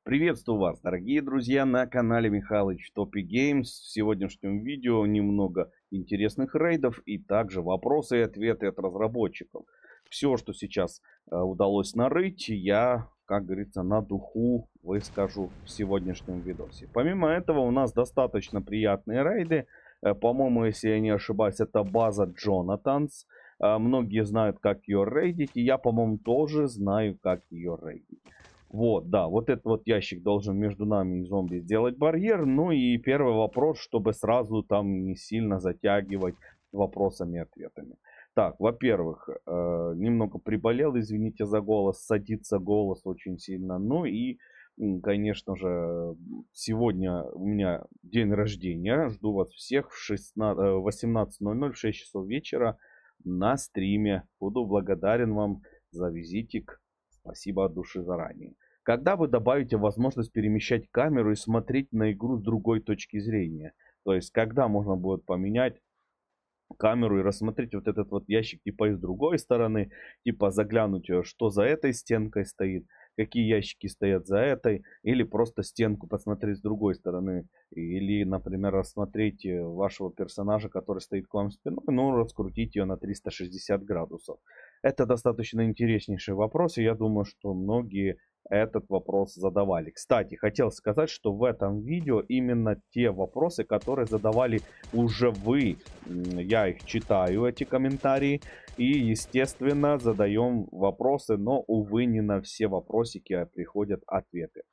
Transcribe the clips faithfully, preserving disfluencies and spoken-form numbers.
Приветствую вас, дорогие друзья, на канале Михалыч Топи Геймс. В сегодняшнем видео немного интересных рейдов и также вопросы и ответы от разработчиков. Все, что сейчас э, удалось нарыть, я, как говорится, на духу выскажу в сегодняшнем видосе. Помимо этого, у нас достаточно приятные рейды. Э, По-моему, если я не ошибаюсь, это база Джонатанс. Э, Многие знают, как ее рейдить, и я, по-моему, тоже знаю, как ее рейдить. Вот, да, вот этот вот ящик должен между нами и зомби сделать барьер. Ну и первый вопрос, чтобы сразу там не сильно затягивать вопросами и ответами. Так, во-первых, э, немного приболел, извините за голос, садится голос очень сильно. Ну и, м, конечно же, сегодня у меня день рождения. Жду вас всех в шестнадцать, э, восемнадцать ноль ноль, в шесть часов вечера на стриме. Буду благодарен вам за визитик. Спасибо от души заранее. Когда вы добавите возможность перемещать камеру и смотреть на игру с другой точки зрения? То есть, когда можно будет поменять камеру и рассмотреть вот этот вот ящик типа и с другой стороны, типа заглянуть, э, что за этой стенкой стоит, какие ящики стоят за этой, или просто стенку посмотреть с другой стороны, или, например, рассмотреть э, вашего персонажа, который стоит к вам спиной, ну, раскрутить ее на триста шестьдесят градусов. Это достаточно интереснейший вопрос, и я думаю, что многие этот вопрос задавали. Кстати, хотел сказать, что в этом видео именно те вопросы, которые задавали уже вы. Я их читаю, эти комментарии, и, естественно, задаем вопросы, но, увы, не на все вопросики приходят ответы.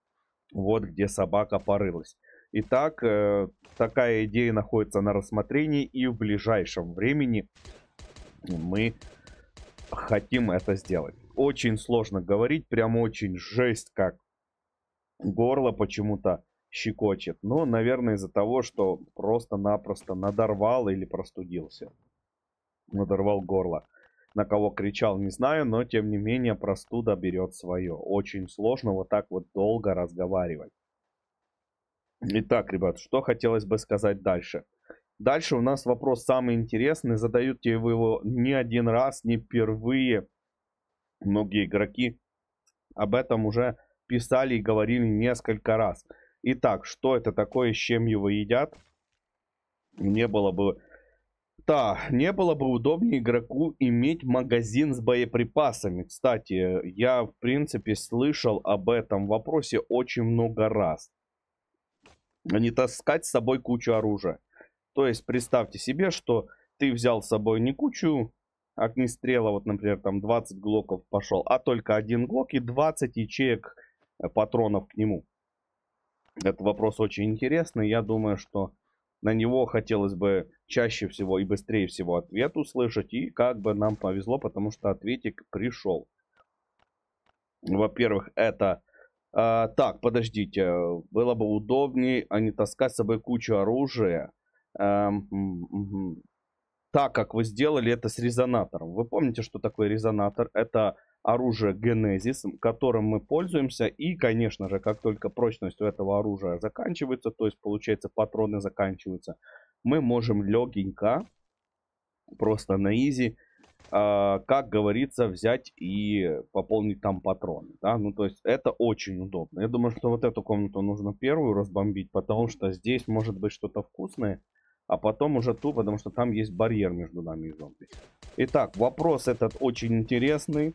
Вот где собака порылась. Итак, э, такая идея находится на рассмотрении, и в ближайшем времени мы хотим это сделать. Очень сложно говорить, прям очень жесть, как горло почему-то щекочет. Но, наверное, из-за того, что просто-напросто надорвал или простудился. Надорвал горло. На кого кричал, не знаю, но тем не менее простуда берет свое. Очень сложно вот так вот долго разговаривать. Итак, ребят, что хотелось бы сказать дальше. Дальше у нас вопрос самый интересный. Задаете вы его не один раз, не впервые. Многие игроки об этом уже писали и говорили несколько раз. Итак, что это такое, с чем его едят? Не было бы... Да, не было бы удобнее игроку иметь магазин с боеприпасами. Кстати, я, в принципе, слышал об этом вопросе очень много раз. А не таскать с собой кучу оружия. То есть, представьте себе, что ты взял с собой не кучу огнестрела, вот, например, там двадцать глоков пошел, а только один глок и двадцать ячеек э, патронов к нему. Этот вопрос очень интересный. Я думаю, что на него хотелось бы чаще всего и быстрее всего ответ услышать. И как бы нам повезло, потому что ответик пришел. Во-первых, это... а, так, подождите. Было бы удобнее, а не таскать с собой кучу оружия. Эм, м, мгм. Так, как вы сделали это с резонатором. Вы помните, что такое резонатор? Это оружие Genesis, которым мы пользуемся. И, конечно же, как только прочность у этого оружия заканчивается, то есть, получается, патроны заканчиваются, мы можем легенько, просто на изи, а, как говорится, взять и пополнить там патроны. Да? Ну, то есть, это очень удобно. Я думаю, что вот эту комнату нужно первую разбомбить, потому что здесь может быть что-то вкусное. А потом уже ту, потому что там есть барьер между нами и зомби. Итак, вопрос этот очень интересный.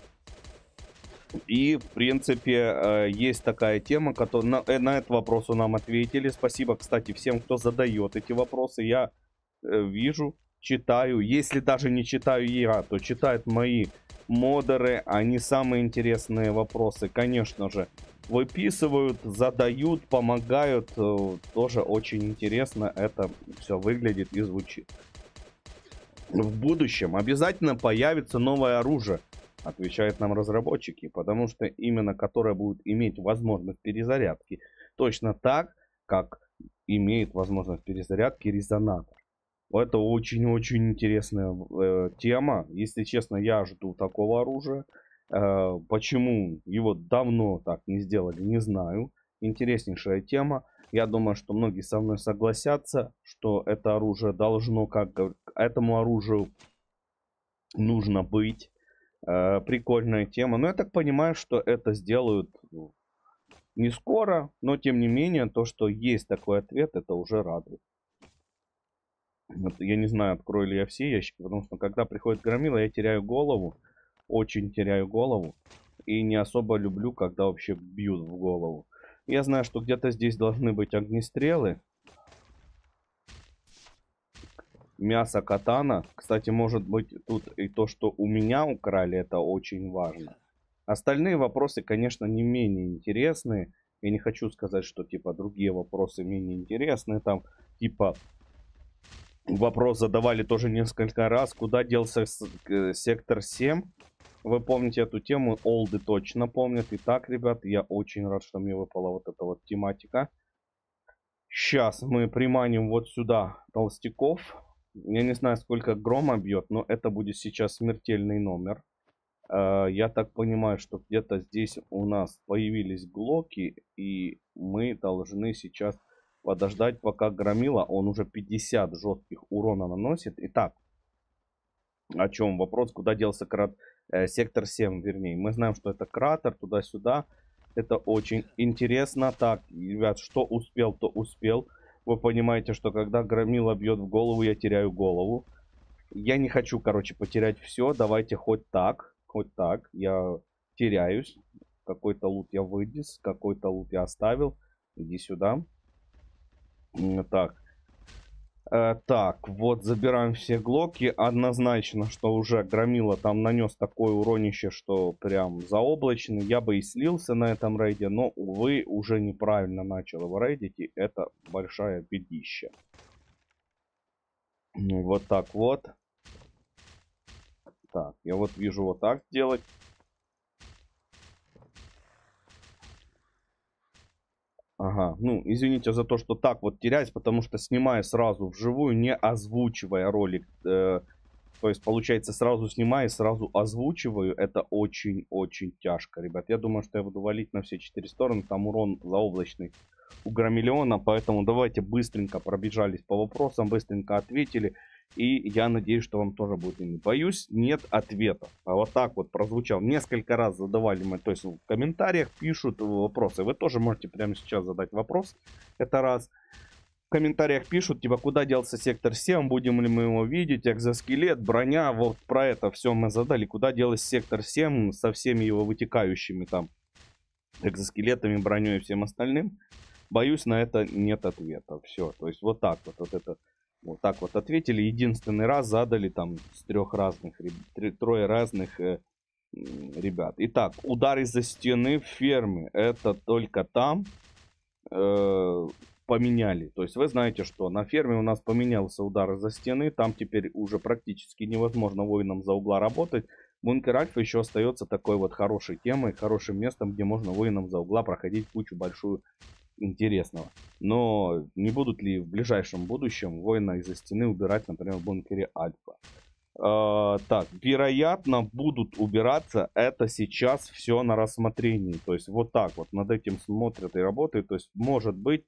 И, в принципе, э, есть такая тема, которая... На, э, на этот вопрос нам ответили. Спасибо, кстати, всем, кто задает эти вопросы. Я э, вижу, читаю. Если даже не читаю я, то читают мои модеры. Они самые интересные вопросы, конечно же, выписывают, задают, помогают. Э, Тоже очень интересно это все выглядит и звучит. В будущем обязательно появится новое оружие, отвечают нам разработчики, потому что именно которое будет иметь возможность перезарядки точно так, как имеет возможность перезарядки резонатор. Это очень-очень интересная э, тема. Если честно, я жду такого оружия. Э, почему его давно так не сделали, не знаю. Интереснейшая тема. Я думаю, что многие со мной согласятся, что это оружие должно, как этому оружию нужно быть. Э, прикольная тема. Но я так понимаю, что это сделают Не скоро, но тем не менее, то, что есть такой ответ, это уже радует. Вот, я не знаю, открою ли я все ящики, потому что когда приходит громила, я теряю голову. Очень теряю голову. И не особо люблю, когда вообще бьют в голову. Я знаю, что где-то здесь должны быть огнестрелы. Мясо катана. Кстати, может быть тут и то, что у меня украли, это очень важно. Остальные вопросы, конечно, не менее интересные. Я не хочу сказать, что типа другие вопросы менее интересные. Там типа вопрос задавали тоже несколько раз. Куда делся сектор семь? Вы помните эту тему, олды точно помнят. Итак, ребят, я очень рад, что мне выпала вот эта вот тематика. Сейчас мы приманим вот сюда толстяков. Я не знаю, сколько грома бьет, но это будет сейчас смертельный номер. Я так понимаю, что где-то здесь у нас появились глоки, и мы должны сейчас подождать, пока громила. Он уже пятьдесят жестких урона наносит. Итак, о чем вопрос? Куда делся крат... э, сектор семь, вернее. Мы знаем, что это кратер, туда-сюда. Это очень интересно. Так, ребят, что успел, то успел. Вы понимаете, что когда громила бьет в голову, я теряю голову. Я не хочу, короче, потерять все. Давайте хоть так, хоть так. Я теряюсь. Какой-то лут я вынес, какой-то лут я оставил. Иди сюда. Так. Э, так, вот забираем все глоки. Однозначно, что уже громила там нанес такое уронище, что прям заоблачный. Я бы и слился на этом рейде, но, увы, уже неправильно начал его рейдить, и это большая бедища. Вот так вот. Так, я вот вижу вот так сделать. Ага, ну, извините за то, что так вот теряюсь, потому что снимаю сразу вживую, не озвучивая ролик. Э, то есть, получается, сразу снимаю, сразу озвучиваю. Это очень-очень тяжко, ребят. Я думаю, что я буду валить на все четыре стороны. Там урон заоблачный у громиллиона, поэтому давайте быстренько пробежались по вопросам, быстренько ответили. И я надеюсь, что вам тоже будет. Не боюсь, нет ответа. А вот так вот прозвучал. Несколько раз задавали мы, то есть в комментариях пишут вопросы. Вы тоже можете прямо сейчас задать вопрос. Это раз. В комментариях пишут, типа, куда делся сектор семь, будем ли мы его видеть, экзоскелет, броня. Вот про это все мы задали. Куда делся сектор семь со всеми его вытекающими там экзоскелетами, броней и всем остальным. Боюсь, на это нет ответа. Все, то есть вот так вот, вот это... Вот так вот ответили. Единственный раз задали там с трех разных, трое разных э, ребят. Итак, удар из-за стены в ферме. Это только там э, поменяли. То есть вы знаете, что на ферме у нас поменялся удар из-за стены. Там теперь уже практически невозможно воинам за угла работать. Бункер Альфа еще остается такой вот хорошей темой, хорошим местом, где можно воинам за угла проходить кучу большую интересного. Но не будут ли в ближайшем будущем воина из-за стены убирать, например, в бункере Альфа? Э, так, вероятно, будут убираться. Это сейчас все на рассмотрении. То есть вот так вот над этим смотрят и работают. То есть может быть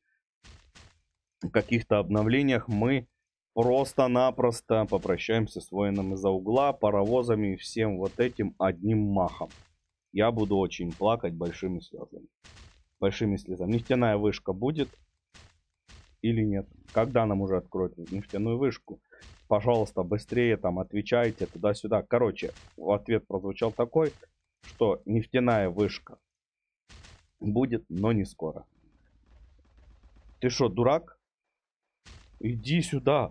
в каких-то обновлениях мы просто-напросто попрощаемся с воином из-за угла, паровозами и всем вот этим одним махом. Я буду очень плакать большими слезами. Большими слезами. Нефтяная вышка будет или нет? Когда нам уже откроют нефтяную вышку? Пожалуйста, быстрее там отвечайте туда-сюда. Короче, ответ прозвучал такой, что нефтяная вышка будет, но не скоро. Ты что, дурак? Иди сюда.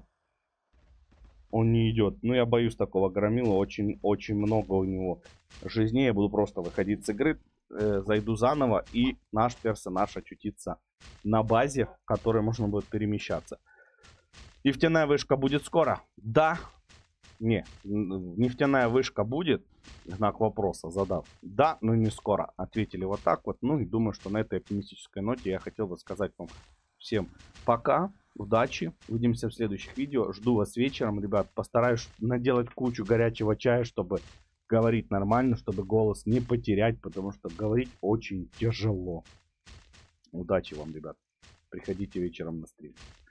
Он не идет. Ну, я боюсь такого громила. Очень-очень много у него жизней. Я буду просто выходить с игры. Зайду заново, и наш персонаж очутится на базе, в которой можно будет перемещаться. Нефтяная вышка будет скоро? Да. Не. Нефтяная вышка будет? Знак вопроса задав. Да, но не скоро. Ответили вот так вот. Ну и думаю, что на этой оптимистической ноте я хотел бы сказать вам всем пока. Удачи. Увидимся в следующих видео. Жду вас вечером, ребят. Постараюсь наделать кучу горячего чая, чтобы говорить нормально, чтобы голос не потерять, потому что говорить очень тяжело. Удачи вам, ребят. Приходите вечером на стрим.